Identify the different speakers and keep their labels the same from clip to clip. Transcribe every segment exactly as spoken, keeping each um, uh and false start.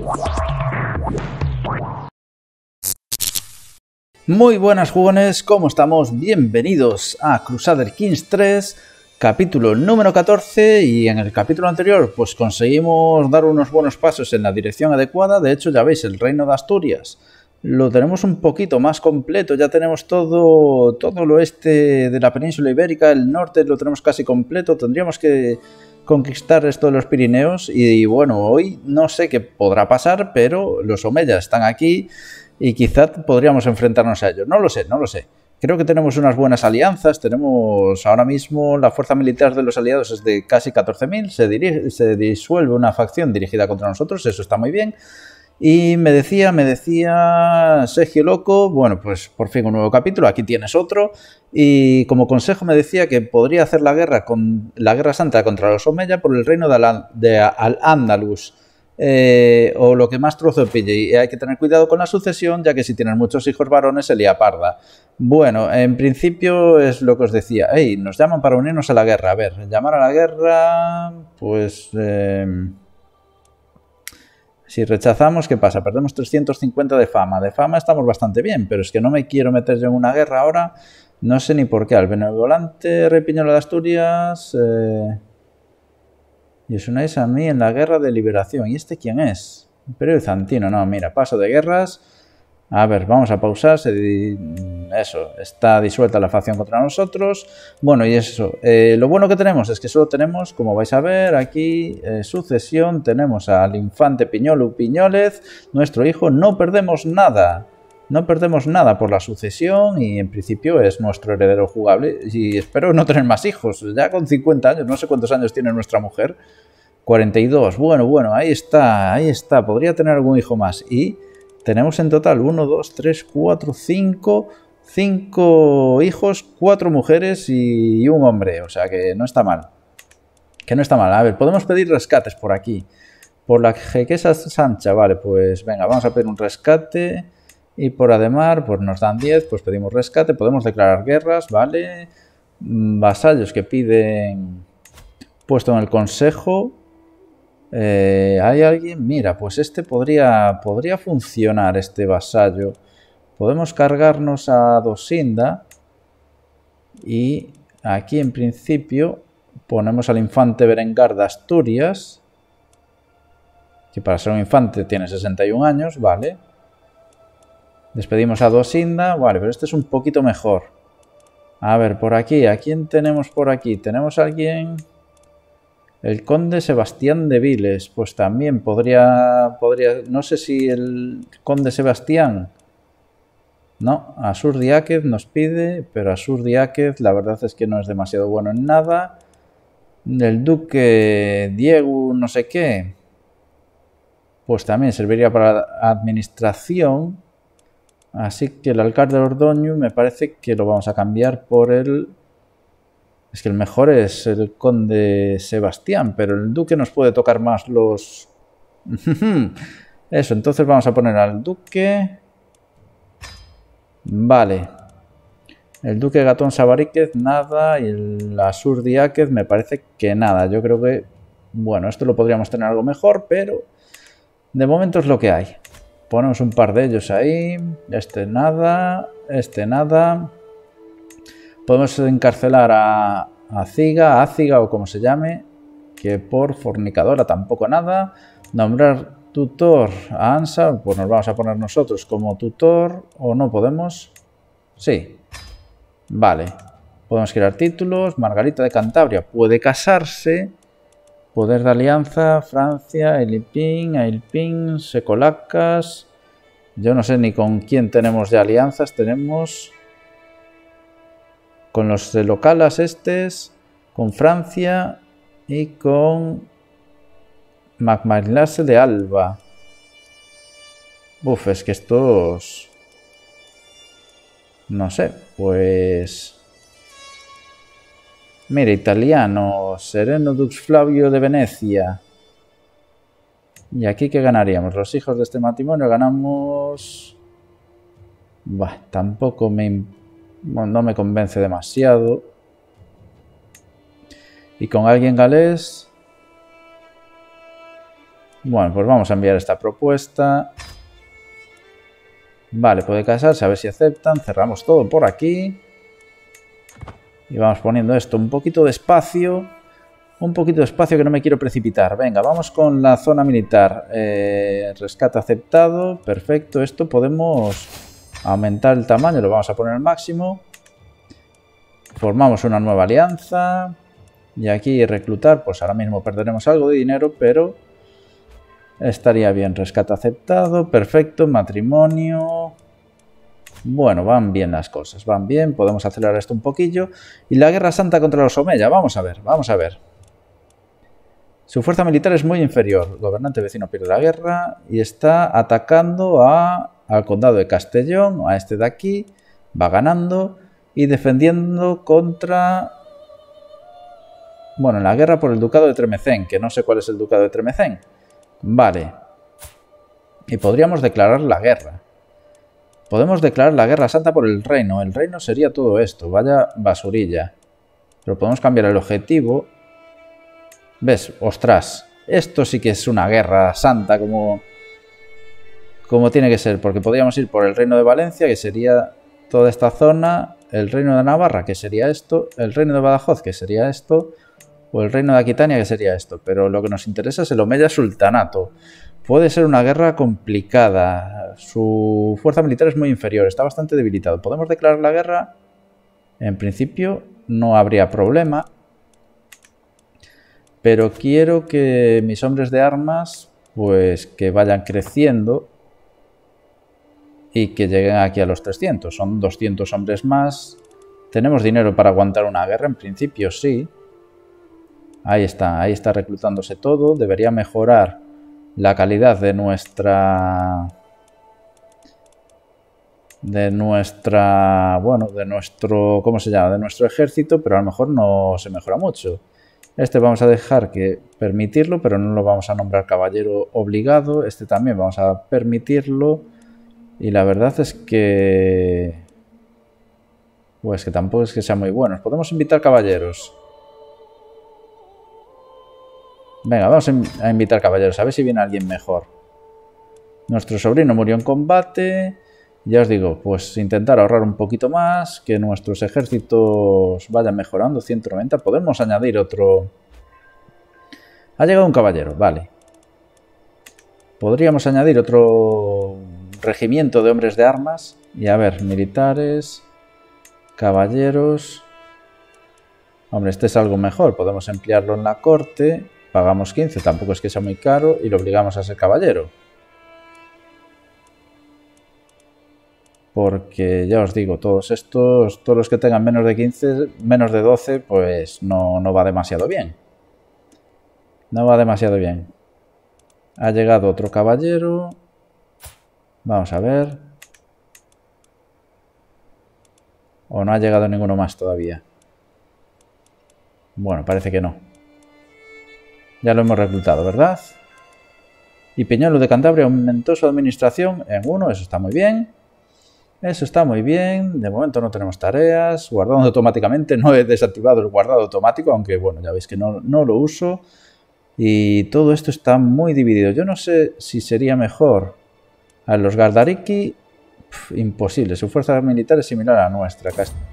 Speaker 1: Muy buenas jugones, ¿cómo estamos? Bienvenidos a Crusader Kings tres, capítulo número catorce, y en el capítulo anterior pues conseguimos dar unos buenos pasos en la dirección adecuada. De hecho, ya veis, el reino de Asturias lo tenemos un poquito más completo, ya tenemos todo, todo el oeste de la península ibérica, el norte lo tenemos casi completo. Tendríamos que conquistar esto de los Pirineos y, y bueno, hoy no sé qué podrá pasar, pero los omeyas están aquí y quizá podríamos enfrentarnos a ellos. No lo sé, no lo sé. Creo que tenemos unas buenas alianzas. Tenemos ahora mismo la fuerza militar de los aliados es de casi catorce mil. Se, dirige, se disuelve una facción dirigida contra nosotros. Eso está muy bien. Y me decía, me decía Sergio Loco, bueno, pues por fin un nuevo capítulo. Aquí tienes otro. Y como consejo me decía que podría hacer la guerra, con, la guerra santa contra los Omeya por el reino de, Al, de Al-Ándalus. Eh, o lo que más trozo pille, y hay que tener cuidado con la sucesión, ya que si tienes muchos hijos varones se lía parda. Bueno, en principio es lo que os decía. Hey, nos llaman para unirnos a la guerra. A ver, llamar a la guerra, pues eh, si rechazamos, ¿qué pasa? Perdemos trescientos cincuenta de fama. De fama estamos bastante bien, pero es que no me quiero meter yo en una guerra ahora. No sé ni por qué. Al benevolente Rey Piñolo de Asturias eh, y os unáis a mí en la guerra de liberación. ¿Y este quién es? Imperio bizantino. No, mira, paso de guerras. A ver, vamos a pausar. Se di... Eso, está disuelta la facción contra nosotros. Bueno, y eso. Eh, lo bueno que tenemos es que solo tenemos, como vais a ver, aquí eh, sucesión. Tenemos al infante Piñolo Piñólez, nuestro hijo. No perdemos nada. No perdemos nada por la sucesión y en principio es nuestro heredero jugable. Y espero no tener más hijos. Ya con cincuenta años, no sé cuántos años tiene nuestra mujer. cuarenta y dos. Bueno, bueno, ahí está, ahí está. Podría tener algún hijo más. Y tenemos en total uno, dos, tres, cuatro, cinco... cinco hijos, cuatro mujeres y un hombre. O sea que no está mal. Que no está mal. A ver, podemos pedir rescates por aquí. Por la Jequesa Sancha, vale, pues venga, vamos a pedir un rescate. Y por Ademar, pues nos dan diez, pues pedimos rescate. Podemos declarar guerras, vale. Vasallos que piden puesto en el consejo. Eh, ¿Hay alguien? Mira, pues este podría, podría funcionar, este vasallo. Podemos cargarnos a Dosinda. Y aquí en principio ponemos al infante Berengar de Asturias. Que para ser un infante tiene sesenta y un años, vale. Despedimos a Dosinda, vale, pero este es un poquito mejor. A ver, por aquí, ¿a quién tenemos por aquí? Tenemos a alguien... El conde Sebastián de Viles, pues también podría... podría no sé si el conde Sebastián... No, Asur Diáquez nos pide, pero Asur Diáquez la verdad es que no es demasiado bueno en nada. El duque Diego no sé qué, pues también serviría para la administración. Así que el alcalde de Ordoño me parece que lo vamos a cambiar por el... Es que el mejor es el conde Sebastián, pero el duque nos puede tocar más los... Eso, entonces vamos a poner al duque... Vale. El duque Gatón Sabaríquez, nada. Y el Asur Diáquez me parece que nada. Yo creo que... Bueno, esto lo podríamos tener algo mejor, pero... De momento es lo que hay. Ponemos un par de ellos ahí. Este nada. Este nada. Podemos encarcelar a, a Ciga, a Ciga o como se llame. Que por fornicadora tampoco nada. Nombrar tutor a Ansa. Pues nos vamos a poner nosotros como tutor. ¿O no podemos? Sí. Vale. Podemos crear títulos. Margarita de Cantabria puede casarse. Poder de alianza, Francia, Ailpin, Ailpin, Secolacas. Yo no sé ni con quién tenemos ya alianzas. Tenemos con los de Localas estes, con Francia y con Macmailase de Alba. Uf, es que estos... No sé, pues... Mira, italiano, Sereno Dux Flavio de Venecia. ¿Y aquí qué ganaríamos? Los hijos de este matrimonio ganamos... Bah, tampoco me... no me convence demasiado. Y con alguien galés... Bueno, pues vamos a enviar esta propuesta. Vale, puede casarse, a ver si aceptan. Cerramos todo por aquí. Y vamos poniendo esto un poquito de espacio. Un poquito de espacio que no me quiero precipitar. Venga, vamos con la zona militar. Eh, rescate aceptado. Perfecto. Esto podemos aumentar el tamaño. Lo vamos a poner al máximo. Formamos una nueva alianza. Y aquí reclutar. Pues ahora mismo perderemos algo de dinero, pero estaría bien. Rescate aceptado. Perfecto. Matrimonio. Bueno, van bien las cosas. Van bien. Podemos acelerar esto un poquillo. Y la guerra santa contra los Omeya. Vamos a ver. Vamos a ver. Su fuerza militar es muy inferior. El gobernante vecino pierde la guerra y está atacando a, al condado de Castellón, a este de aquí. Va ganando y defendiendo contra... Bueno, en la guerra por el ducado de Tremecén, que no sé cuál es el ducado de Tremecén. Vale. Y podríamos declarar la guerra. Podemos declarar la guerra santa por el reino. El reino sería todo esto. Vaya basurilla. Pero podemos cambiar el objetivo... ¿Ves? Ostras, esto sí que es una guerra santa como, como tiene que ser, porque podríamos ir por el reino de Valencia, que sería toda esta zona, el reino de Navarra, que sería esto, el reino de Badajoz, que sería esto, o el reino de Aquitania, que sería esto. Pero lo que nos interesa es el Omeya Sultanato. Puede ser una guerra complicada, su fuerza militar es muy inferior, está bastante debilitado. ¿Podemos declarar la guerra? En principio no habría problema. Pero quiero que mis hombres de armas, pues que vayan creciendo y que lleguen aquí a los trescientos. Son doscientos hombres más. ¿Tenemos dinero para aguantar una guerra? En principio sí. Ahí está, ahí está reclutándose todo. Debería mejorar la calidad de nuestra... De nuestra... Bueno, de nuestro... ¿Cómo se llama? De nuestro ejército, pero a lo mejor no se mejora mucho. Este vamos a dejar que permitirlo, pero no lo vamos a nombrar caballero obligado. Este también vamos a permitirlo. Y la verdad es que... Pues que tampoco es que sea muy bueno. Podemos invitar caballeros. Venga, vamos a invitar caballeros. A ver si viene alguien mejor. Nuestro sobrino murió en combate. Ya os digo, pues intentar ahorrar un poquito más, que nuestros ejércitos vayan mejorando. ciento noventa. Podemos añadir otro... Ha llegado un caballero, vale. Podríamos añadir otro regimiento de hombres de armas. Y a ver, militares, caballeros... Hombre, este es algo mejor. Podemos emplearlo en la corte. Pagamos quince, tampoco es que sea muy caro. Y lo obligamos a ser caballero. Porque ya os digo, todos estos, todos los que tengan menos de quince, menos de doce, pues no, no va demasiado bien. No va demasiado bien. Ha llegado otro caballero. Vamos a ver. ¿O no ha llegado ninguno más todavía? Bueno, parece que no. Ya lo hemos reclutado, ¿verdad? Y Peñuelo de Cantabria aumentó su administración en uno, eso está muy bien. Eso está muy bien, de momento no tenemos tareas, guardando automáticamente, no he desactivado el guardado automático, aunque bueno, ya veis que no, no lo uso. Y todo esto está muy dividido, yo no sé si sería mejor a los Gardariki, pf, imposible, su fuerza militar es similar a la nuestra.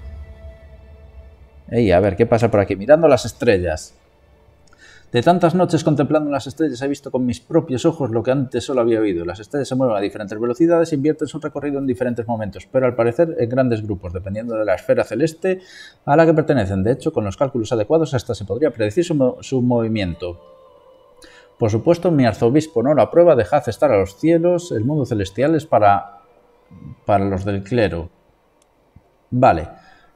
Speaker 1: Ey, a ver, ¿qué pasa por aquí? Mirando las estrellas. De tantas noches contemplando las estrellas he visto con mis propios ojos lo que antes solo había oído. Las estrellas se mueven a diferentes velocidades e invierten su recorrido en diferentes momentos, pero al parecer en grandes grupos, dependiendo de la esfera celeste a la que pertenecen. De hecho, con los cálculos adecuados hasta se podría predecir su, su movimiento. Por supuesto, mi arzobispo no lo aprueba. Dejad estar a los cielos. El mundo celestial es para, para los del clero. Vale.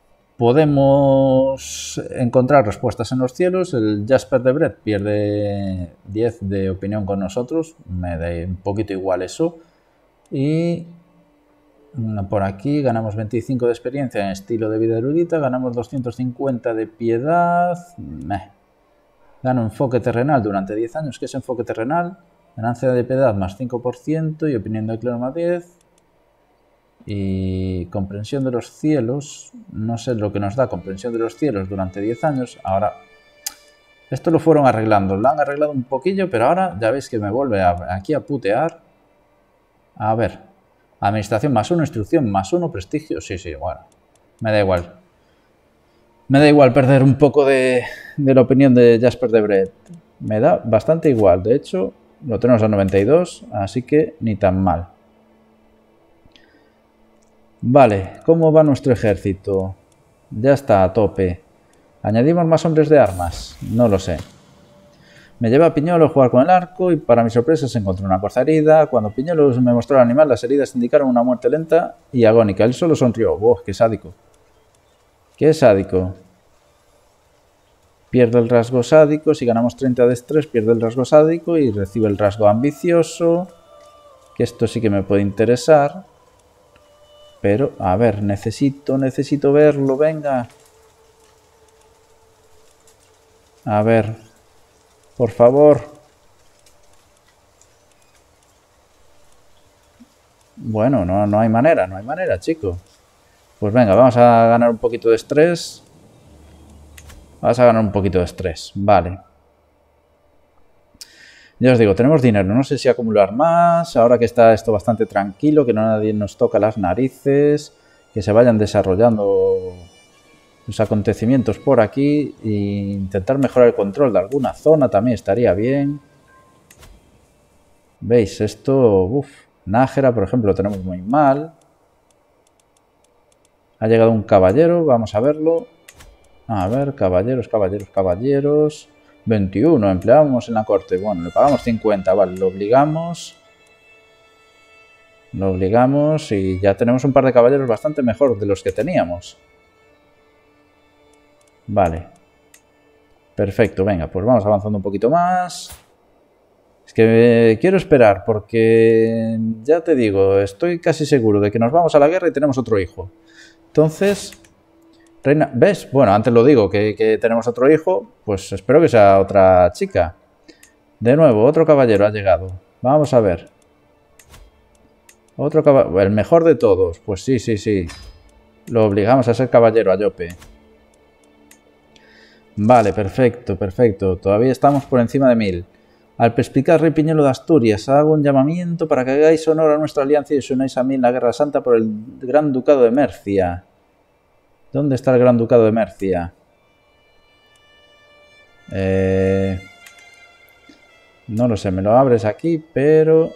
Speaker 1: Podemos encontrar respuestas en los cielos. El Jasper de Brett pierde diez de opinión con nosotros. Me da un poquito igual eso. Y por aquí ganamos veinticinco de experiencia en estilo de vida erudita. Ganamos doscientos cincuenta de piedad. Meh. Gano enfoque terrenal durante diez años. ¿Qué es enfoque terrenal? Ganancia de piedad más cinco por ciento y opinión de clero más diez. Y comprensión de los cielos, no sé lo que nos da comprensión de los cielos durante diez años. Ahora, Esto lo fueron arreglando, lo han arreglado un poquillo, pero ahora ya veis que me vuelve a, aquí a putear. A ver, administración más uno, instrucción más uno, prestigio, sí, sí, bueno, me da igual. Me da igual perder un poco de, de la opinión de Jasper de Brett. Me da bastante igual, de hecho, lo tenemos a noventa y dos, así que ni tan mal. Vale, ¿cómo va nuestro ejército? Ya está a tope. ¿Añadimos más hombres de armas? No lo sé. Me lleva a Piñolo a jugar con el arco y para mi sorpresa se encontró una corza herida. Cuando Piñolo me mostró el animal, las heridas indicaron una muerte lenta y agónica. Él solo sonrió. ¡Wow! ¡Qué sádico! ¡Qué sádico! Pierde el rasgo sádico. Si ganamos treinta de estrés, pierde el rasgo sádico y recibe el rasgo ambicioso. Que esto sí que me puede interesar. Pero, a ver, necesito, necesito verlo, venga. A ver, por favor. Bueno, no, no hay manera, no hay manera, chico. Pues venga, vamos a ganar un poquito de estrés. Vamos a ganar un poquito de estrés, vale. Ya os digo, tenemos dinero, no sé si acumular más, ahora que está esto bastante tranquilo, que no nadie nos toca las narices, que se vayan desarrollando los acontecimientos por aquí e intentar mejorar el control de alguna zona también estaría bien. ¿Veis? Esto, uff, Nájera, por ejemplo, lo tenemos muy mal. Ha llegado un caballero, vamos a verlo. A ver, caballeros, caballeros, caballeros... veintiuno, empleamos en la corte. Bueno, le pagamos cincuenta, vale, lo obligamos. Lo obligamos y ya tenemos un par de caballeros bastante mejor de los que teníamos. Vale. Perfecto, venga, pues vamos avanzando un poquito más. Es que quiero esperar porque, ya te digo, estoy casi seguro de que nos vamos a la guerra y tenemos otro hijo. Entonces... Reina, ¿ves? Bueno, antes lo digo, que, que tenemos otro hijo, pues espero que sea otra chica. De nuevo, otro caballero ha llegado. Vamos a ver. Otro caballero, el mejor de todos. Pues sí, sí, sí. Lo obligamos a ser caballero, a Yope. Vale, perfecto, perfecto. Todavía estamos por encima de mil. Al perspicaz rey Piñolo de Asturias, hago un llamamiento para que hagáis honor a nuestra alianza y os unáis a mí en la Guerra Santa por el Gran Ducado de Mercia. ¿Dónde está el Gran Ducado de Mercia? Eh, no lo sé, me lo abres aquí, pero...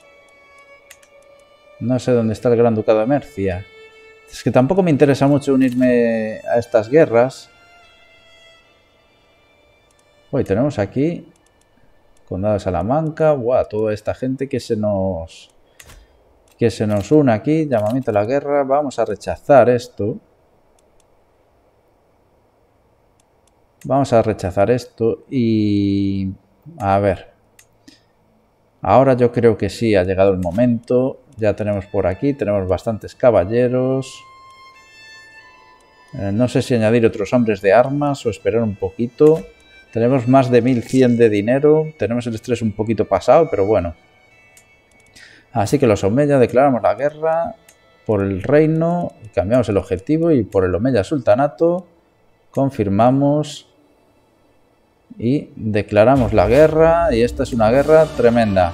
Speaker 1: no sé dónde está el Gran Ducado de Mercia. Es que tampoco me interesa mucho unirme a estas guerras. Hoy tenemos aquí... Condado de Salamanca. Buah, toda esta gente que se nos... que se nos une aquí. Llamamiento a la guerra. Vamos a rechazar esto. Vamos a rechazar esto y... a ver. Ahora yo creo que sí, ha llegado el momento. Ya tenemos por aquí, tenemos bastantes caballeros. Eh, no sé si añadir otros hombres de armas o esperar un poquito. Tenemos más de mil cien de dinero. Tenemos el estrés un poquito pasado, pero bueno. Así que los Omeya declaramos la guerra por el reino. Cambiamos el objetivo y por el Omeya Sultanato confirmamos... y declaramos la guerra. Y esta es una guerra tremenda.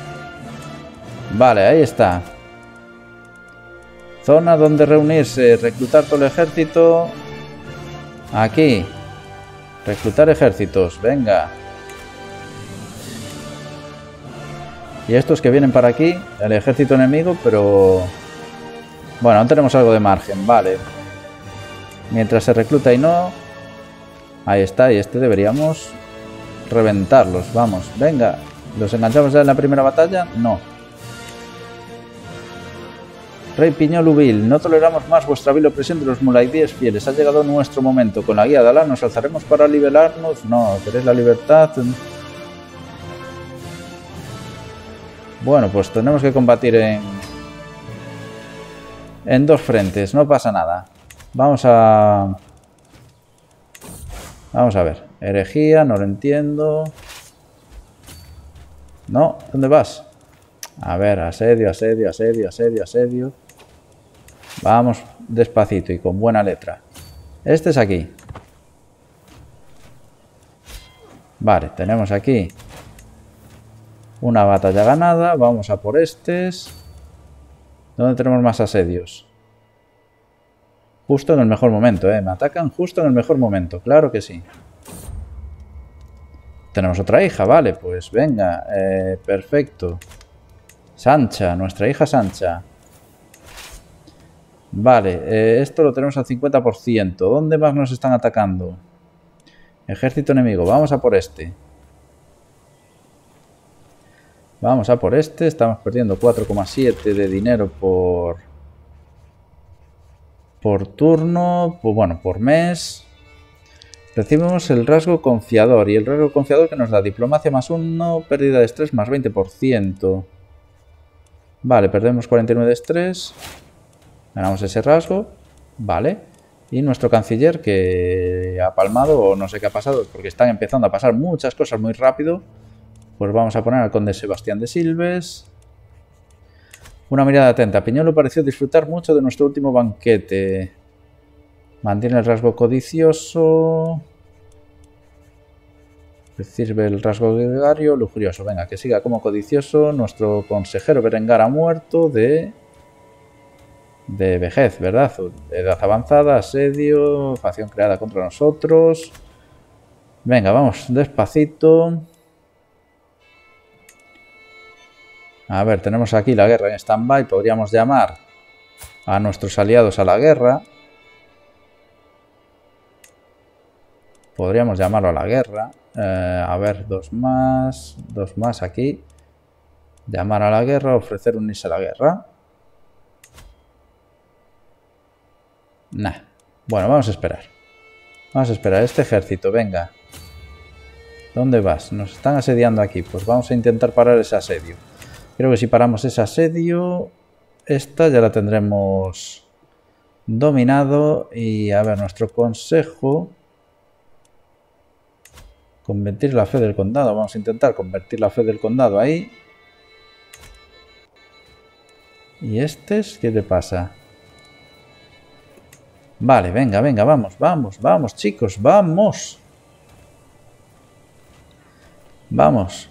Speaker 1: Vale, ahí está. Zona donde reunirse. Reclutar todo el ejército. Aquí. Reclutar ejércitos. Venga. Y estos que vienen para aquí. El ejército enemigo, pero... bueno, aún tenemos algo de margen. Vale. Mientras se recluta y no... ahí está, y este deberíamos reventarlos. Vamos, venga. ¿Los enganchamos ya en la primera batalla? No. Rey Piñolo vil, no toleramos más vuestra vil opresión de los mulaidíes fieles. Ha llegado nuestro momento. Con la guía de Alá nos alzaremos para liberarnos. No, ¿queréis la libertad? Bueno, pues tenemos que combatir en... en dos frentes. No pasa nada. Vamos a... Vamos a ver. Herejía, no lo entiendo. No, ¿dónde vas? A ver, asedio, asedio, asedio, asedio, asedio. Vamos despacito y con buena letra. Este es aquí. Vale, tenemos aquí una batalla ganada. Vamos a por estos. ¿Dónde tenemos más asedios? Justo en el mejor momento, ¿eh? Me atacan justo en el mejor momento, claro que sí. Tenemos otra hija, vale, pues venga, eh, perfecto. Sancha, nuestra hija Sancha. Vale, eh, esto lo tenemos al cincuenta por ciento. ¿Dónde más nos están atacando? Ejército enemigo, vamos a por este. Vamos a por este, estamos perdiendo cuatro coma siete de dinero por... Por turno, pues bueno, por mes. Recibimos el rasgo confiador. Y el rasgo confiador que nos da diplomacia más uno, pérdida de estrés más veinte por ciento. Vale, perdemos cuarenta y nueve de estrés. Ganamos ese rasgo. Vale. Y nuestro canciller que ha palmado o no sé qué ha pasado, porque están empezando a pasar muchas cosas muy rápido. Pues vamos a poner al conde Sebastián de Silves. Una mirada atenta. Piñolo pareció disfrutar mucho de nuestro último banquete. Mantiene el rasgo codicioso. Recibe el rasgo gregario, lujurioso. Venga, que siga como codicioso. Nuestro consejero Berengar ha muerto de... De vejez, ¿verdad? Edad avanzada, asedio, facción creada contra nosotros. Venga, vamos, despacito. A ver, tenemos aquí la guerra en stand-by. Podríamos llamar a nuestros aliados a la guerra. Podríamos llamarlo a la guerra. Eh, a ver, dos más. Dos más aquí. Llamar a la guerra, ofrecer unirse a la guerra. Nah. Bueno, vamos a esperar. Vamos a esperar. Este ejército, venga. ¿Dónde vas? Nos están asediando aquí. Pues vamos a intentar parar ese asedio. Creo que si paramos ese asedio, esta ya la tendremos dominado. Y a ver, nuestro consejo... Convertir la fe del condado. Vamos a intentar convertir la fe del condado ahí. ¿Y este? ¿Qué le pasa? Vale, venga, venga, vamos, vamos, vamos, chicos, vamos. Vamos.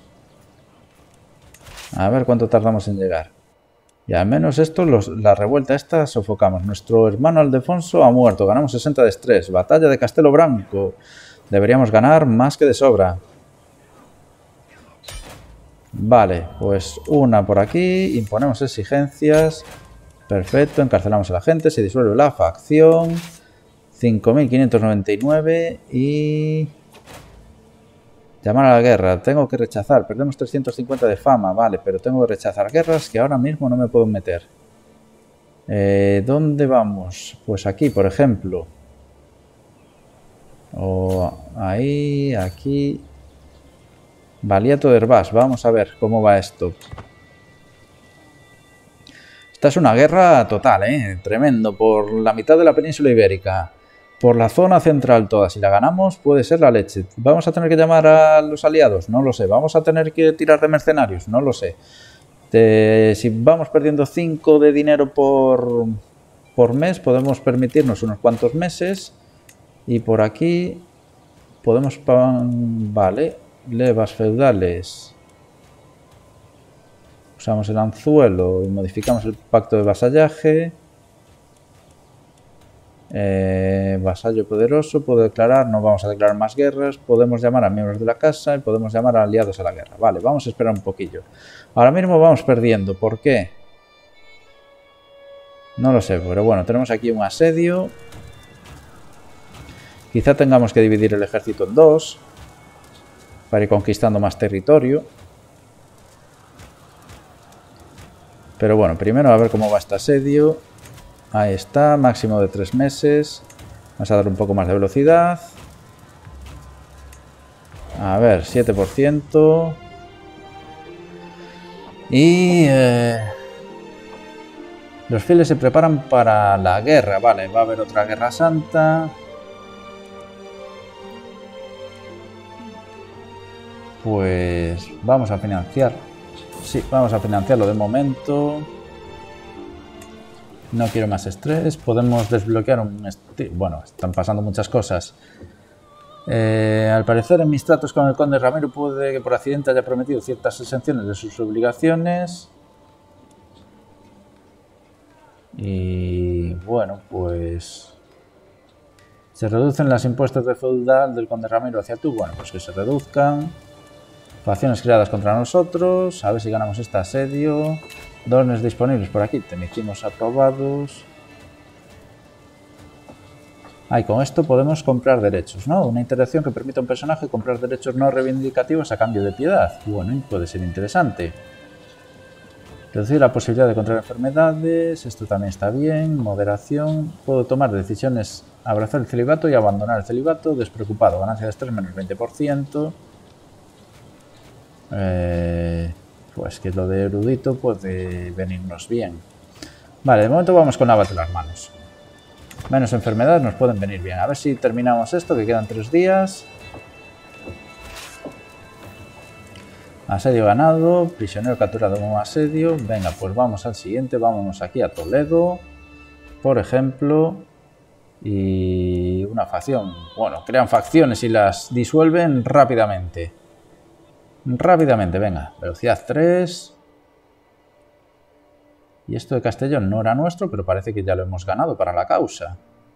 Speaker 1: A ver cuánto tardamos en llegar. Y al menos esto, los, la revuelta esta, sofocamos. Nuestro hermano Aldefonso ha muerto. Ganamos sesenta de estrés. Batalla de Castelo Branco. Deberíamos ganar más que de sobra. Vale, pues una por aquí. Imponemos exigencias. Perfecto, encarcelamos a la gente. Se disuelve la facción. cinco mil quinientos noventa y nueve. Y... Llamar a la guerra. Tengo que rechazar. Perdemos trescientos cincuenta de fama. Vale, pero tengo que rechazar guerras que ahora mismo no me puedo meter. Eh, ¿Dónde vamos? Pues aquí, por ejemplo. O ahí, aquí. Valiato de Herbás. Vamos a ver cómo va esto. Esta es una guerra total, ¿eh? Tremendo. Por la mitad de la península ibérica. Por la zona central toda. Si la ganamos puede ser la leche. ¿Vamos a tener que llamar a los aliados? No lo sé. ¿Vamos a tener que tirar de mercenarios? No lo sé. De, si vamos perdiendo cinco de dinero por, por mes, podemos permitirnos unos cuantos meses. Y por aquí podemos... Vale. Levas feudales. Usamos el anzuelo y modificamos el pacto de vasallaje. Eh, vasallo poderoso. Puedo declarar, no vamos a declarar más guerras. Podemos llamar a miembros de la casa y podemos llamar a aliados a la guerra. Vale, vamos a esperar un poquillo. Ahora mismo vamos perdiendo. ¿Por qué? No lo sé, pero bueno, tenemos aquí un asedio. Quizá tengamos que dividir el ejército en dos para ir conquistando más territorio. Pero bueno, primero a ver cómo va este asedio. Ahí está, máximo de tres meses. Vamos a dar un poco más de velocidad. A ver, siete por ciento. Y... Eh, los fieles se preparan para la guerra. Vale, va a haber otra guerra santa. Pues vamos a financiar. Sí, vamos a financiarlo de momento. No quiero más estrés. Podemos desbloquear un... Bueno, están pasando muchas cosas. Eh, al parecer, en mis tratos con el conde Ramiro puede que por accidente haya prometido ciertas exenciones de sus obligaciones. Y bueno, pues se reducen las impuestos de feudal del conde Ramiro hacia tú. Bueno, pues que se reduzcan. Facciones creadas contra nosotros. A ver si ganamos este asedio. Dones disponibles por aquí. Temicimos aprobados. Ah, y con esto podemos comprar derechos, ¿no? Una interacción que permite a un personaje comprar derechos no reivindicativos a cambio de piedad. Bueno, y puede ser interesante. Reducir la posibilidad de contraer enfermedades. Esto también está bien. Moderación. Puedo tomar decisiones. Abrazar el celibato y abandonar el celibato. Despreocupado. Ganancia de estrés menos veinte por ciento. Eh, pues que lo de erudito puede venirnos bien. Vale, de momento vamos con lavate las manos. Menos enfermedades nos pueden venir bien. A ver si terminamos esto, que quedan tres días. Asedio ganado, prisionero capturado como asedio. Venga, pues vamos al siguiente. Vámonos aquí a Toledo, por ejemplo. Y una facción. Bueno, crean facciones y las disuelven rápidamente. Rápidamente, venga. Velocidad tres. Y esto de Castellón no era nuestro, pero parece que ya lo hemos ganado para la causa.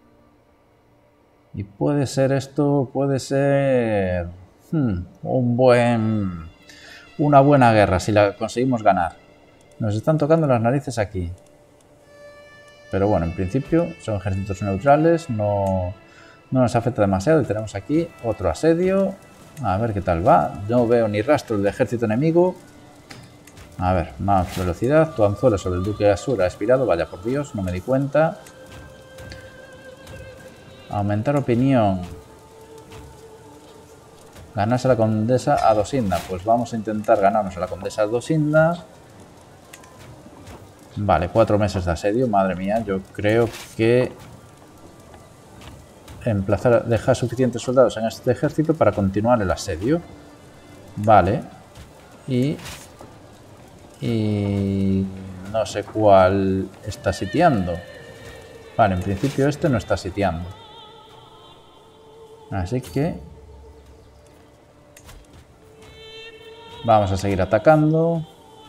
Speaker 1: Y puede ser esto, puede ser hmm, un buen, una buena guerra si la conseguimos ganar. Nos están tocando las narices aquí. Pero bueno, en principio son ejércitos neutrales, no, no nos afecta demasiado. Y tenemos aquí otro asedio. A ver qué tal va. No veo ni rastro de ejército enemigo. A ver, más velocidad. Tu anzuelo sobre el duque de Asura ha expirado. Vaya por Dios, no me di cuenta. Aumentar opinión. Ganarse a la condesa Adosinda. Pues vamos a intentar ganarnos a la condesa Adosinda. Vale, cuatro meses de asedio. Madre mía, yo creo que emplazar, dejar suficientes soldados en este ejército para continuar el asedio. Vale. Y... Y no sé cuál está sitiando. Vale, en principio este no está sitiando. Así que vamos a seguir atacando.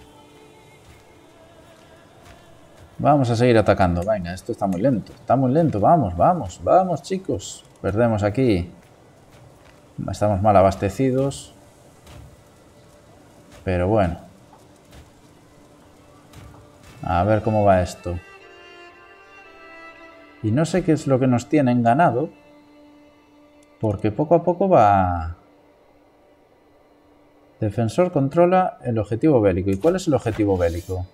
Speaker 1: Vamos a seguir atacando. Venga, esto está muy lento. Está muy lento. Vamos, vamos, vamos, chicos. Perdemos aquí. Estamos mal abastecidos. Pero bueno. A ver cómo va esto. Y no sé qué es lo que nos tienen ganado. Porque poco a poco va... Defensor controla el objetivo bélico. ¿Y cuál es el objetivo bélico?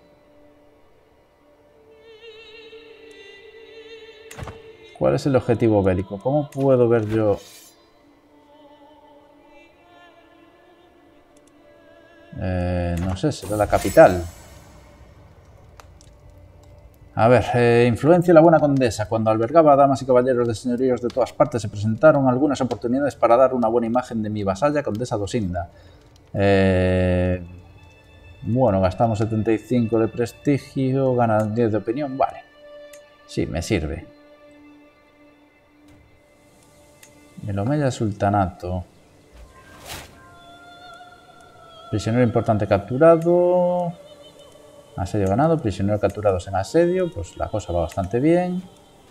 Speaker 1: ¿Cuál es el objetivo bélico? ¿Cómo puedo ver yo? Eh, no sé, será la capital. A ver, eh, influencia la buena condesa. Cuando albergaba a damas y caballeros de señoríos de todas partes, se presentaron algunas oportunidades para dar una buena imagen de mi vasalla, condesa Adosinda. Eh, bueno, gastamos setenta y cinco de prestigio, ganan diez de opinión. Vale, sí, me sirve. El Omeya Sultanato. Prisionero importante capturado. Asedio ganado, prisionero capturados en asedio. Pues la cosa va bastante bien.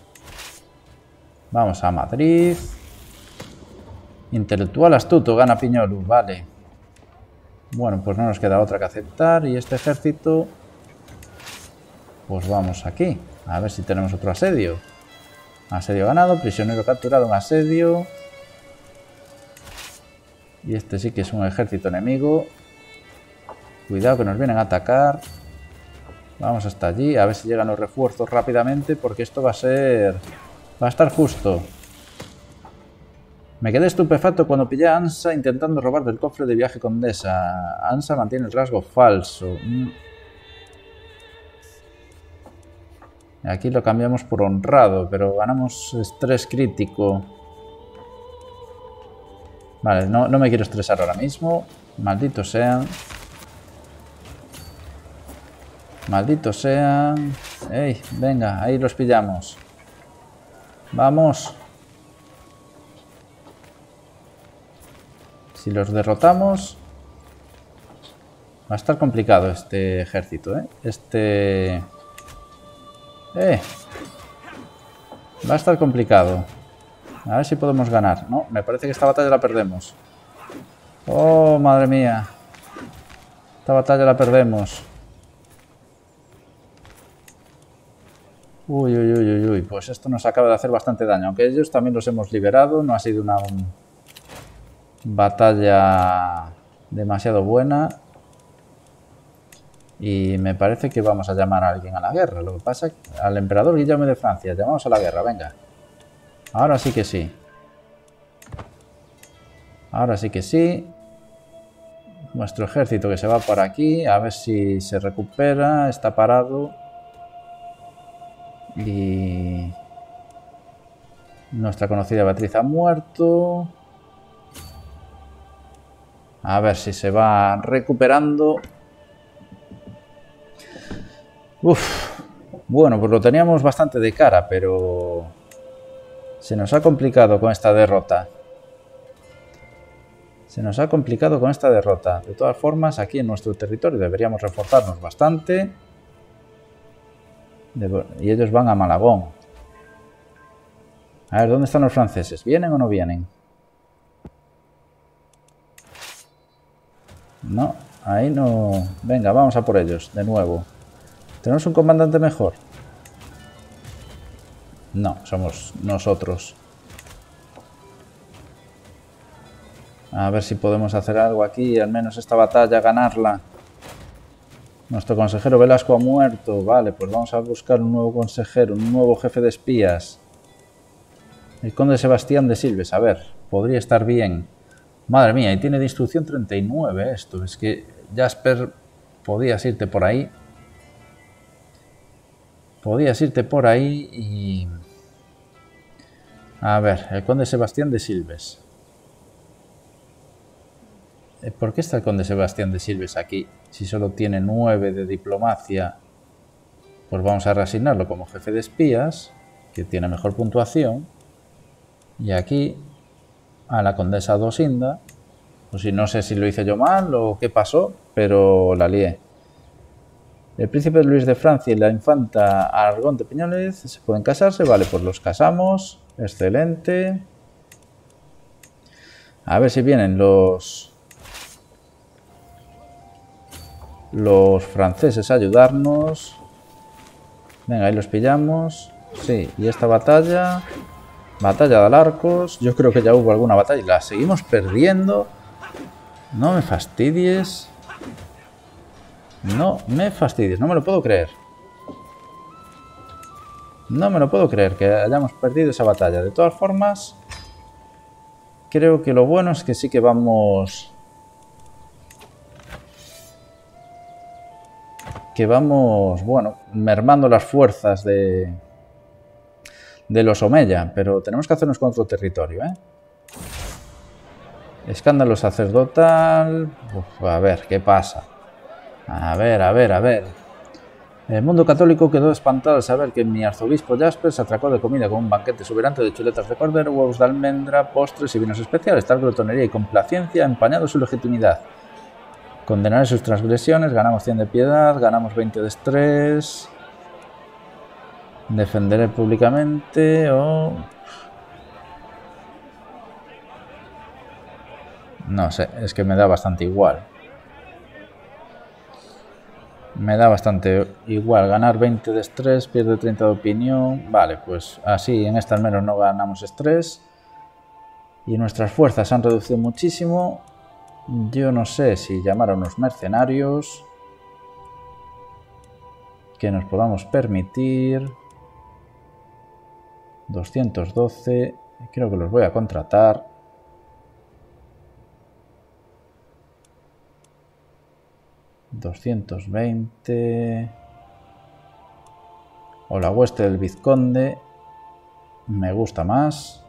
Speaker 1: Vamos a Madrid. Intelectual astuto, gana Piñolu, vale. Bueno, pues no nos queda otra que aceptar. Y este ejército, pues vamos aquí. A ver si tenemos otro asedio. Asedio ganado, prisionero capturado en asedio. Y este sí que es un ejército enemigo. Cuidado que nos vienen a atacar. Vamos hasta allí, a ver si llegan los refuerzos rápidamente, porque esto va a ser... Va a estar justo. Me quedé estupefacto cuando pillé a Ansa intentando robar del cofre de viaje condesa. Ansa mantiene el rasgo falso. Aquí lo cambiamos por honrado, pero ganamos estrés crítico. Vale, no, no me quiero estresar ahora mismo. Malditos sean. Malditos sean. ¡Ey! Venga, ahí los pillamos. Vamos. Si los derrotamos, va a estar complicado este ejército, ¿eh? Este... ¡Eh! Va a estar complicado. A ver si podemos ganar. No, me parece que esta batalla la perdemos. ¡Oh, madre mía! Esta batalla la perdemos. Uy, uy, uy, uy, uy. Pues esto nos acaba de hacer bastante daño. Aunque ellos también los hemos liberado. No ha sido una um, batalla demasiado buena. Y me parece que vamos a llamar a alguien a la guerra. Lo que pasa es que al emperador Guillermo de Francia. Llamamos a la guerra, venga. Ahora sí que sí. Ahora sí que sí. Nuestro ejército que se va por aquí. A ver si se recupera. Está parado. Y... nuestra conocida Beatriz ha muerto. A ver si se va recuperando. Uf. Bueno, pues lo teníamos bastante de cara, pero... se nos ha complicado con esta derrota. Se nos ha complicado con esta derrota. De todas formas, aquí en nuestro territorio deberíamos reforzarnos bastante. Y ellos van a Malagón. A ver, ¿dónde están los franceses? ¿Vienen o no vienen? No, ahí no... venga, vamos a por ellos, de nuevo. ¿Tenemos un comandante mejor? No, somos nosotros. A ver si podemos hacer algo aquí, al menos esta batalla, ganarla. Nuestro consejero Velasco ha muerto. Vale, pues vamos a buscar un nuevo consejero, un nuevo jefe de espías. El conde Sebastián de Silves. A ver, podría estar bien. Madre mía, y tiene de instrucción treinta y nueve esto. Es que, Jasper, podías irte por ahí. Podías irte por ahí y... a ver, el conde Sebastián de Silves. ¿Por qué está el conde Sebastián de Silves aquí? Si solo tiene nueve de diplomacia, pues vamos a reasignarlo como jefe de espías, que tiene mejor puntuación. Y aquí, a la condesa Dosinda, pues si no sé si lo hice yo mal o qué pasó, pero la lié. El príncipe Luis de Francia y la infanta Aragón de Piñoles se pueden casarse. Vale, pues los casamos. Excelente. A ver si vienen los... los franceses a ayudarnos. Venga, ahí los pillamos. Sí, y esta batalla... batalla de Alarcos. Yo creo que ya hubo alguna batalla y la seguimos perdiendo. No me fastidies. No me fastidies, no me lo puedo creer. No me lo puedo creer que hayamos perdido esa batalla. De todas formas, creo que lo bueno es que sí que vamos... que vamos, bueno, mermando las fuerzas de... de los Omeya. Pero tenemos que hacernos con otro territorio, ¿eh? Escándalo sacerdotal... Uf, a ver, ¿qué pasa? A ver, a ver, a ver. El mundo católico quedó espantado al saber que mi arzobispo Jasper se atracó de comida con un banquete exuberante de chuletas de cordero, huevos de almendra, postres y vinos especiales. Tal glotonería y complacencia ha empañado su legitimidad. Condenaré sus transgresiones, ganamos cien de piedad, ganamos veinte de estrés. Defenderé públicamente o... no sé, es que me da bastante igual. Me da bastante igual. Ganar veinte de estrés, pierde treinta de opinión. Vale, pues así en esta al menos no ganamos estrés. Y nuestras fuerzas se han reducido muchísimo. Yo no sé si llamar a unos mercenarios que nos podamos permitir. doscientos doce. Creo que los voy a contratar. doscientos veinte. O la hueste del vizconde. Me gusta más.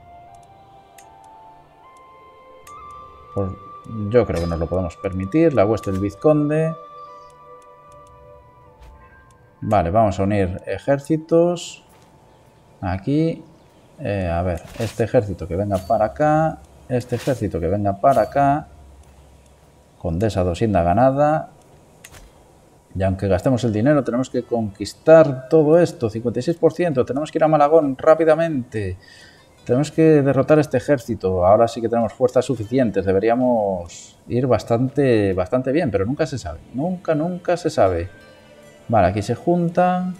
Speaker 1: Pues yo creo que nos lo podemos permitir. La hueste del vizconde. Vale, vamos a unir ejércitos. Aquí. Eh, a ver, este ejército que venga para acá. Este ejército que venga para acá. Condesa Dosinda ganada. Y aunque gastemos el dinero, tenemos que conquistar todo esto. cincuenta y seis por ciento. Tenemos que ir a Malagón rápidamente. Tenemos que derrotar este ejército. Ahora sí que tenemos fuerzas suficientes. Deberíamos ir bastante, bastante bien, pero nunca se sabe. Nunca, nunca se sabe. Vale, aquí se juntan.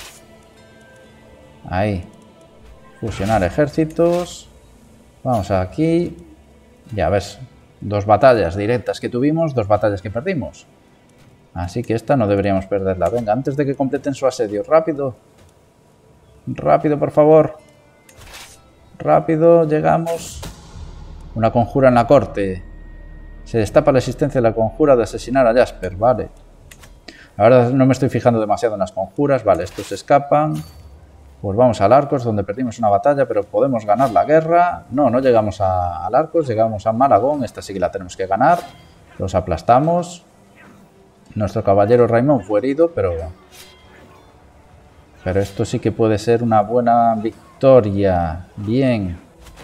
Speaker 1: Ahí. Fusionar ejércitos. Vamos aquí. Ya ves. Dos batallas directas que tuvimos, dos batallas que perdimos. Así que esta no deberíamos perderla. Venga, antes de que completen su asedio. Rápido. Rápido, por favor. Rápido, llegamos. Una conjura en la corte. Se destapa la existencia de la conjura de asesinar a Jasper. Vale. Ahora no me estoy fijando demasiado en las conjuras. Vale, estos se escapan. Pues vamos al Arcos, donde perdimos una batalla, pero podemos ganar la guerra. No, no llegamos a, al Arcos, llegamos a Malagón. Esta sí que la tenemos que ganar. Los aplastamos. Nuestro caballero Raimón fue herido, pero... Pero esto sí que puede ser una buena victoria. Bien.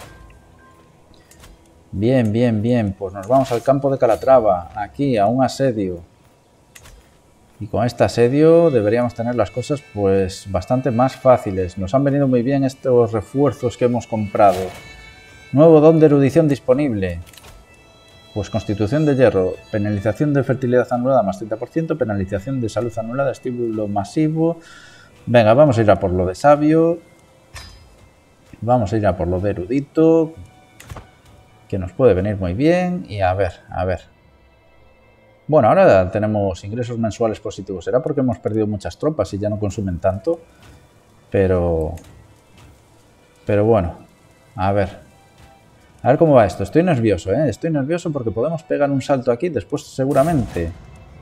Speaker 1: Bien, bien, bien. Pues nos vamos al campo de Calatrava. Aquí, a un asedio. Y con este asedio deberíamos tener las cosas pues bastante más fáciles. Nos han venido muy bien estos refuerzos que hemos comprado. Nuevo don de erudición disponible. Pues constitución de hierro, penalización de fertilidad anulada más treinta por ciento, penalización de salud anulada, estímulo masivo. Venga, vamos a ir a por lo de sabio. Vamos a ir a por lo de erudito, que nos puede venir muy bien. Y a ver, a ver. Bueno, ahora tenemos ingresos mensuales positivos. Será porque hemos perdido muchas tropas y ya no consumen tanto. Pero... Pero bueno, a ver. A ver cómo va esto. Estoy nervioso, ¿eh? Estoy nervioso porque podemos pegar un salto aquí después seguramente.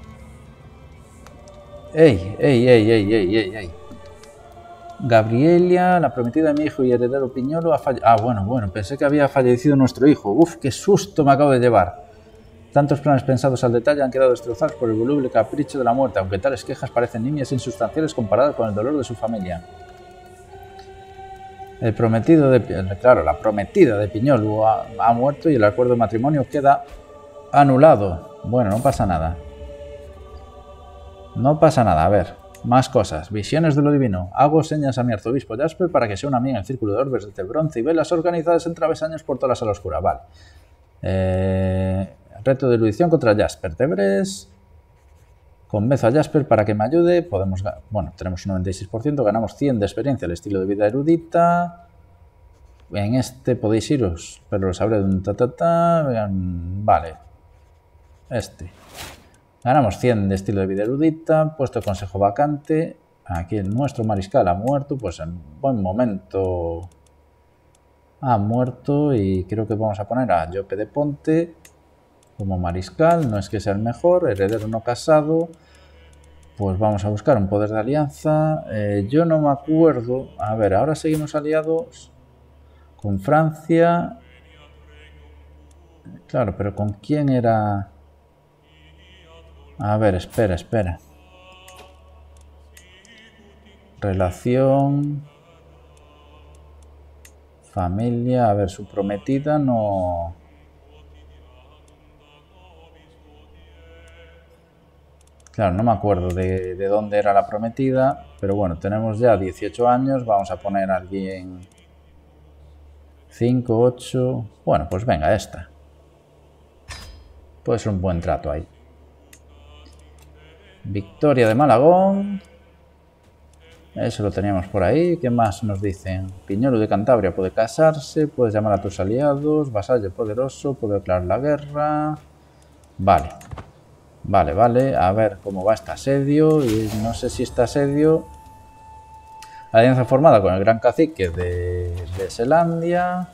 Speaker 1: ¡Ey, ey, ey, ey, ey, ey, ey! Gabriela, la prometida de mi hijo y heredero Piñolo, ha fallecido. Ah, bueno, bueno, pensé que había fallecido nuestro hijo. Uf, qué susto me acabo de llevar. Tantos planes pensados al detalle han quedado destrozados por el voluble capricho de la muerte, aunque tales quejas parecen nimias e insustanciales comparadas con el dolor de su familia. El prometido de... Claro, la prometida de Piñolo ha, ha muerto y el acuerdo de matrimonio queda anulado. Bueno, no pasa nada. No pasa nada, a ver. Más cosas. Visiones de lo divino. Hago señas a mi arzobispo Jasper para que se una a mí en el círculo de orbes de bronce y velas organizadas en travesaños por toda la sala oscura. Vale. Eh... Reto de erudición contra Jasper. Deberes. Convenzo a Jasper para que me ayude. Podemos... Bueno, tenemos un noventa y seis por ciento. Ganamos cien de experiencia al estilo de vida erudita. En este podéis iros, pero lo sabré de un ta ta ta. Vale. Este. Ganamos cien de estilo de vida erudita. Puesto de consejo vacante. Aquí nuestro mariscal ha muerto. Pues en buen momento ha muerto. Y creo que vamos a poner a Jope de Ponte como mariscal. No es que sea el mejor. Heredero no casado. Pues vamos a buscar un poder de alianza. Eh, yo no me acuerdo. A ver, ahora seguimos aliados con Francia. Claro, pero ¿con quién era? A ver, espera, espera. Relación. Familia. A ver, su prometida no... Claro, no me acuerdo de, de dónde era la prometida, pero bueno, tenemos ya dieciocho años, vamos a poner a alguien cinco, ocho... Bueno, pues venga, esta. Puede ser un buen trato ahí. Victoria de Malagón. Eso lo teníamos por ahí. ¿Qué más nos dicen? Piñolo de Cantabria puede casarse, puedes llamar a tus aliados, vasallo poderoso, puede declarar la guerra... Vale. Vale, vale, a ver cómo va este asedio. Y no sé si este asedio... Alianza formada con el gran cacique de, de Selandia,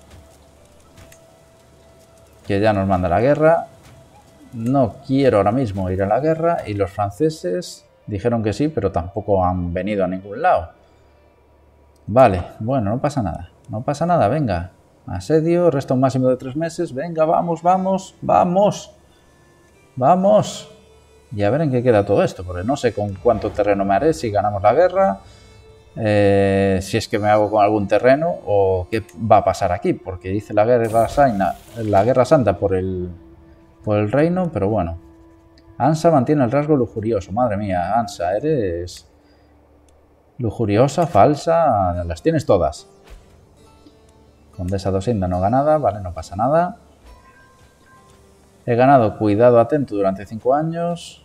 Speaker 1: que ya nos manda la guerra. No quiero ahora mismo ir a la guerra. Y los franceses dijeron que sí, pero tampoco han venido a ningún lado. Vale, bueno, no pasa nada. No pasa nada, venga. Asedio, resta un máximo de tres meses. Venga, vamos, vamos, vamos. Vamos. Y a ver en qué queda todo esto, porque no sé con cuánto terreno me haré si ganamos la guerra, eh, si es que me hago con algún terreno o qué va a pasar aquí, porque hice la guerra, saina, la guerra santa por el, por el reino, pero bueno, Ansa mantiene el rasgo lujurioso. Madre mía, Ansa, eres lujuriosa, falsa, las tienes todas. Condesa Dosinda no ganada, vale, no pasa nada. He ganado cuidado atento durante cinco años.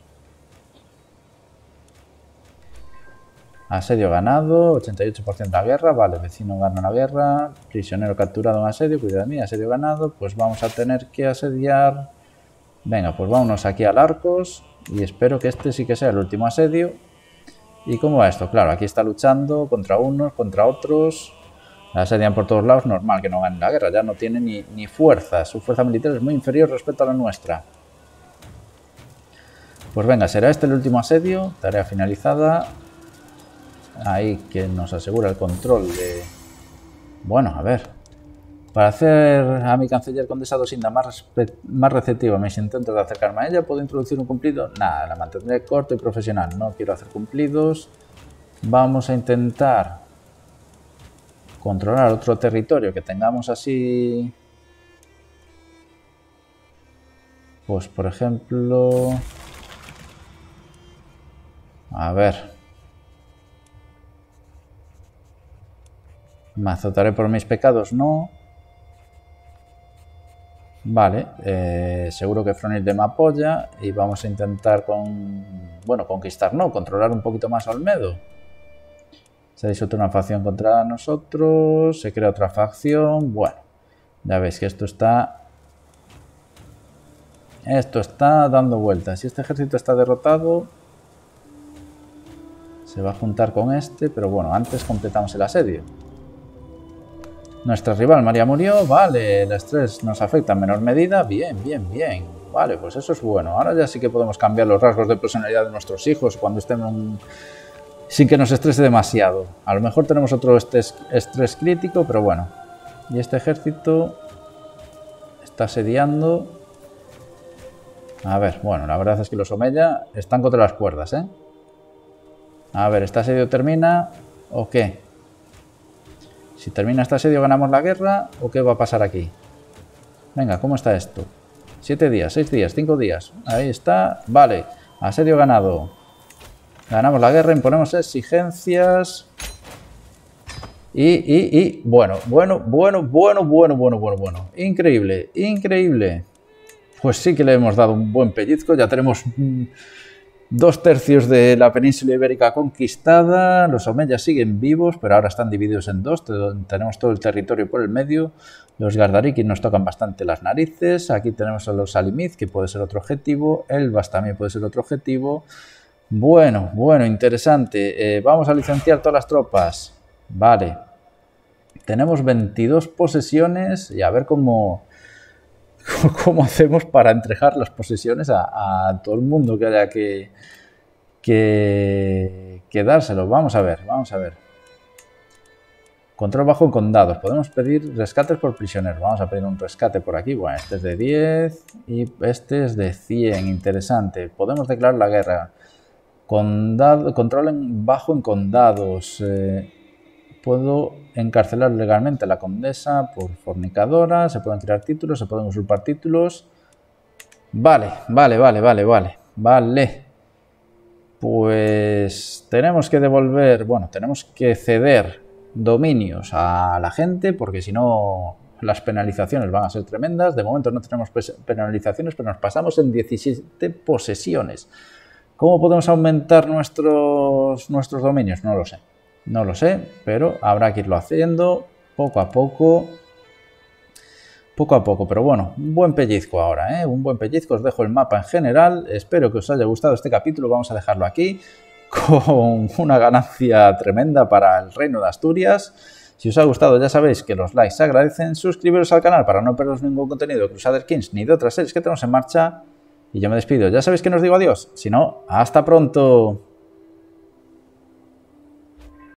Speaker 1: Asedio ganado, ochenta y ocho por ciento de la guerra, vale, vecino gana la guerra, prisionero capturado en asedio, cuidado de mí, asedio ganado, pues vamos a tener que asediar. Venga, pues vámonos aquí al Arcos y espero que este sí que sea el último asedio. ¿Y cómo va esto? Claro, aquí está luchando contra unos, contra otros, asedian por todos lados, normal que no gane la guerra, ya no tiene ni, ni fuerza, su fuerza militar es muy inferior respecto a la nuestra. Pues venga, será este el último asedio, tarea finalizada. Ahí que nos asegura el control de... Bueno, a ver. Para hacer a mi canciller Condesa Dosinda más, más receptiva a mis intentos de acercarme a ella, ¿puedo introducir un cumplido? Nada, la mantendré corto y profesional. No quiero hacer cumplidos. Vamos a intentar controlar otro territorio que tengamos así... Pues, por ejemplo... A ver... Me azotaré por mis pecados, no. Vale, eh, seguro que Fronilde me apoya y vamos a intentar con, bueno, conquistar, no, controlar un poquito más a Olmedo. Se disuelta una facción contra nosotros, se crea otra facción, bueno, ya veis que esto está, esto está dando vueltas. Si este ejército está derrotado, se va a juntar con este, pero bueno, antes completamos el asedio. Nuestra rival María murió, vale, el estrés nos afecta en menor medida, bien, bien, bien, vale, pues eso es bueno. Ahora ya sí que podemos cambiar los rasgos de personalidad de nuestros hijos cuando estén en... sin que nos estrese demasiado. A lo mejor tenemos otro estrés, estrés crítico, pero bueno. Y este ejército está asediando. A ver, bueno, la verdad es que los Omeya están contra las cuerdas, ¿eh? A ver, ¿este asedio termina o qué? Si termina este asedio, ¿ganamos la guerra o qué va a pasar aquí? Venga, ¿cómo está esto? Siete días, seis días, cinco días. Ahí está. Vale, asedio ganado. Ganamos la guerra, imponemos exigencias. Y, y, y, bueno, bueno, bueno, bueno, bueno, bueno, bueno, bueno. Increíble, increíble. Pues sí que le hemos dado un buen pellizco. Ya tenemos... Mmm, Dos tercios de la península ibérica conquistada, los omeyas siguen vivos, pero ahora están divididos en dos, tenemos todo el territorio por el medio, los Gardariki nos tocan bastante las narices, aquí tenemos a los Salimid, que puede ser otro objetivo, Elbas también puede ser otro objetivo. Bueno, bueno, interesante, eh, vamos a licenciar todas las tropas, vale, tenemos veintidós posesiones y a ver cómo... ¿Cómo hacemos para entregar las posesiones a, a todo el mundo que haya que, que, que dárselo? Vamos a ver, vamos a ver. Control bajo en condados. Podemos pedir rescates por prisioneros. Vamos a pedir un rescate por aquí. Bueno, este es de diez y este es de cien. Interesante. Podemos declarar la guerra. Condado, control en, bajo en condados. Eh, puedo encarcelar legalmente a la condesa por fornicadora, se pueden crear títulos, se pueden usurpar títulos. Vale, vale, vale, vale, vale, vale. Pues tenemos que devolver, bueno, tenemos que ceder dominios a la gente porque si no las penalizaciones van a ser tremendas. De momento no tenemos penalizaciones, pero nos pasamos en diecisiete posesiones. ¿Cómo podemos aumentar nuestros, nuestros dominios? No lo sé. No lo sé, pero habrá que irlo haciendo poco a poco, poco a poco. Pero bueno, un buen pellizco ahora, ¿eh? Un buen pellizco. Os dejo el mapa en general. Espero que os haya gustado este capítulo. Vamos a dejarlo aquí con una ganancia tremenda para el Reino de Asturias. Si os ha gustado, ya sabéis que los likes se agradecen. Suscribiros al canal para no perderos ningún contenido de Crusader Kings ni de otras series que tenemos en marcha. Y yo me despido. Ya sabéis que nos digo adiós. Si no, hasta pronto.